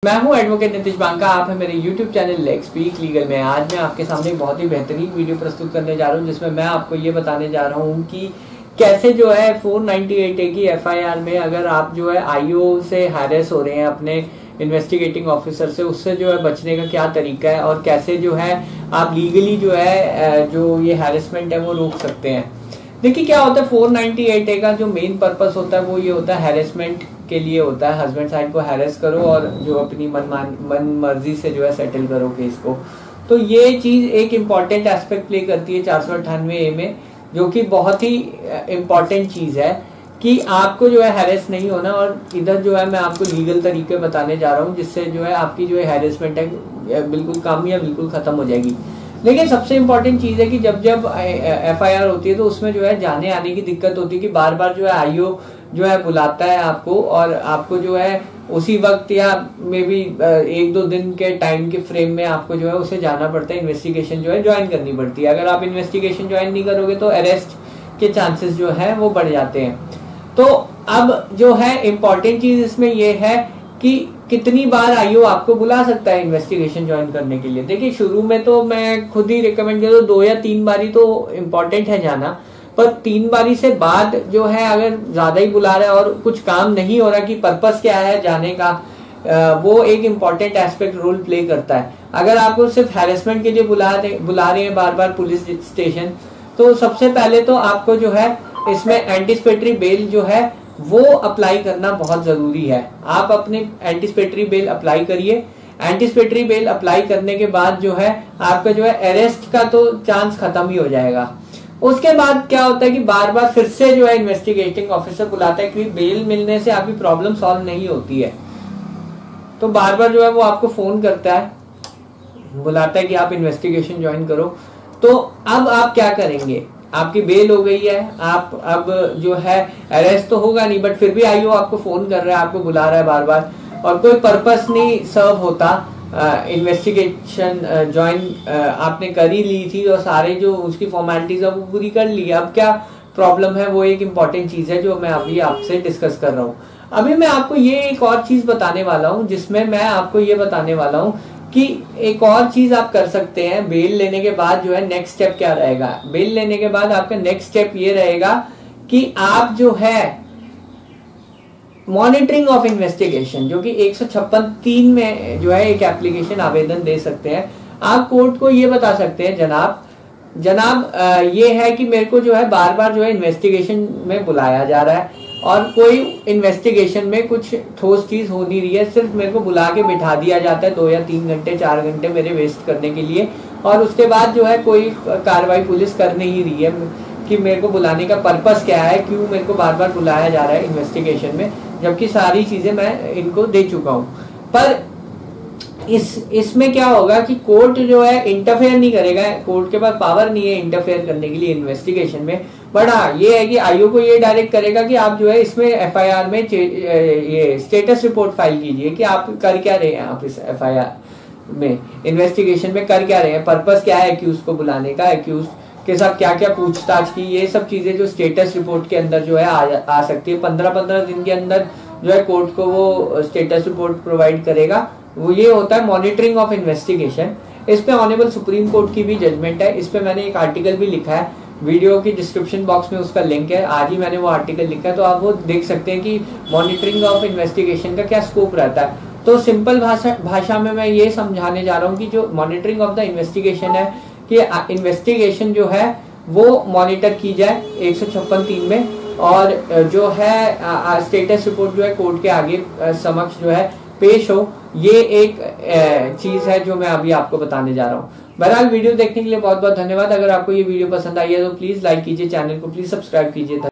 मैं हूं एडवोकेट नीतीश बांका। आप है मेरे YouTube channel let's speak legal में। आज मैं आपके सामने एक बहुत ही बेहतरीन वीडियो प्रस्तुत करने जा रहा हूं, जिसमें मैं आपको ये बताने जा रहा हूं कि कैसे जो है 498A की FIR में अगर आप जो है IO से हैरेस हो रहे हैं अपने इन्वेस्टिगेटिंग ऑफिसर से, उससे जो है बचने का क्या तरीका है और कैसे जो है आप लीगली जो है जो ये हैरेसमेंट है वो रोक सकते हैं। देखिए क्या होता है, 498A का जो मेन पर्पस होता है वो ये होता है हैरेसमेंट के लिए होता है। हस्बैंड साइड को हैरेस करो और जो अपनी मन मर्जी से जो है सेटल करो केस को। तो ये चीज एक इम्पॉर्टेंट एस्पेक्ट प्ले करती है 498A में, जो कि बहुत ही इम्पॉर्टेंट चीज है कि आपको जो है हैरेस नहीं होना। और इधर जो है मैं आपको लीगल तरीके बताने जा रहा हूँ, जिससे जो है आपकी जो है हैरेसमेंट है बिल्कुल कम या बिल्कुल खत्म हो जाएगी। लेकिन सबसे इम्पोर्टेंट चीज है कि जब FIR होती है तो उसमें जो है जाने आने की दिक्कत होती है कि बार बार जो है IO जो है बुलाता है आपको, और आपको जो है उसी वक्त या मे बी 1-2 दिन के टाइम के फ्रेम में आपको जो है उसे जाना पड़ता है, इन्वेस्टिगेशन जो है ज्वाइन करनी पड़ती है। अगर आप इन्वेस्टिगेशन ज्वाइन नहीं करोगे तो अरेस्ट के चांसेस जो है वो बढ़ जाते हैं। तो अब जो है इम्पोर्टेंट चीज इसमें यह है कि कितनी बार IO आपको बुला सकता है इन्वेस्टिगेशन ज्वाइन करने के लिए। देखिए शुरू में तो मैं खुद ही रिकमेंड करूँ 2 या 3 बारी तो इम्पोर्टेंट है जाना, पर 3 बारी से बाद जो है अगर ज्यादा ही बुला रहा है और कुछ काम नहीं हो रहा कि पर्पस क्या है जाने का, वो एक इम्पॉर्टेंट एस्पेक्ट रोल प्ले करता है। अगर आपको सिर्फ हैरेसमेंट के लिए बुला रहे हैं बार बार पुलिस स्टेशन, तो सबसे पहले तो आपको जो है इसमें एंटिसिपेटरी बेल जो है वो अप्लाई करना बहुत जरूरी है। आप अपने एंटिसिपेटरी बेल अप्लाई करिए। एंटिसिपेटरी बेल अप्लाई करने के बाद जो है आपका जो है अरेस्ट का तो चांस खत्म ही हो जाएगा। उसके बाद क्या होता है कि बार बार फिर से जो है इन्वेस्टिगेटिंग ऑफिसर बुलाता है, क्योंकि बेल मिलने से आपकी प्रॉब्लम सॉल्व नहीं होती है। तो बार बार जो है वो आपको फोन करता है, बुलाता है कि आप इन्वेस्टिगेशन ज्वाइन करो। तो अब आप क्या करेंगे, आपकी बेल हो गई है, आप अब जो है अरेस्ट तो होगा नहीं, बट फिर भी IO आपको फोन कर रहा है, आपको बुला रहा है बार बार, और कोई पर्पस नहीं सर्व होता। इन्वेस्टिगेशन ज्वाइन आपने कर ही ली थी और सारे जो उसकी फॉर्मेलिटीज है वो पूरी कर ली। अब क्या प्रॉब्लम है, वो एक इम्पॉर्टेंट चीज है जो मैं अभी आपसे डिस्कस कर रहा हूँ। अभी मैं आपको ये एक और चीज बताने वाला हूँ, जिसमें मैं आपको ये बताने वाला हूँ कि एक और चीज आप कर सकते हैं। बेल लेने के बाद जो है नेक्स्ट स्टेप क्या रहेगा, बेल लेने के बाद आपका नेक्स्ट स्टेप ये रहेगा कि आप जो है मॉनिटरिंग ऑफ इन्वेस्टिगेशन, जो कि 156(3) में जो है एक एप्लीकेशन आवेदन दे सकते हैं। आप कोर्ट को ये बता सकते हैं, जनाब ये है कि मेरे को जो है बार बार जो है इन्वेस्टिगेशन में बुलाया जा रहा है और कोई इन्वेस्टिगेशन में कुछ ठोस चीज हो नहीं रही है, सिर्फ मेरे को बुला के बिठा दिया जाता है 2 या 3 घंटे 4 घंटे मेरे वेस्ट करने के लिए, और उसके बाद जो है कोई कार्रवाई पुलिस कर नहीं रही है कि मेरे को बुलाने का पर्पस क्या है, क्यों मेरे को बार बार बुलाया जा रहा है इन्वेस्टिगेशन में, जबकि सारी चीजें मैं इनको दे चुका हूँ। पर इसमें क्या होगा कि कोर्ट जो है इंटरफेयर नहीं करेगा, कोर्ट के पास पावर नहीं है इंटरफेयर करने के लिए इन्वेस्टिगेशन में। बट हाँ ये है कि IO को ये डायरेक्ट करेगा कि आप जो है इसमें FIR में ये स्टेटस रिपोर्ट फाइल कीजिए कि आप कर क्या रहे हैं, आप इस FIR में इन्वेस्टिगेशन में कर क्या रहे हैं, पर्पस क्या है एक्यूज को बुलाने का, एक्यूज के साथ क्या क्या पूछताछ की, ये सब चीजें जो स्टेटस रिपोर्ट के अंदर जो है आ सकती है। 15-15 दिन के अंदर जो है कोर्ट को वो स्टेटस रिपोर्ट प्रोवाइड करेगा। वो ये होता है मॉनिटरिंग ऑफ इन्वेस्टिगेशन। इस पे ऑनरेबल सुप्रीम कोर्ट की भी जजमेंट है। इस पे मैंने एक आर्टिकल भी लिखा है, वीडियो की डिस्क्रिप्शन बॉक्स में उसका लिंक है। आज ही मैंने वो आर्टिकल लिखा है, तो आप वो देख सकते हैं कि मॉनिटरिंग ऑफ इन्वेस्टिगेशन का क्या स्कोप रहता है। तो सिंपल भाषा में मैं ये समझाने जा रहा हूँ कि जो मॉनिटरिंग ऑफ द इन्वेस्टिगेशन है कि इन्वेस्टिगेशन जो है वो मॉनिटर की जाए 156(3) में, और जो है स्टेटस रिपोर्ट जो है कोर्ट के आगे समक्ष जो है पेश हो। ये एक चीज है जो मैं अभी आपको बताने जा रहा हूँ। बहरहाल वीडियो देखने के लिए बहुत बहुत धन्यवाद। अगर आपको ये वीडियो पसंद आई है तो प्लीज लाइक कीजिए, चैनल को प्लीज सब्सक्राइब कीजिए।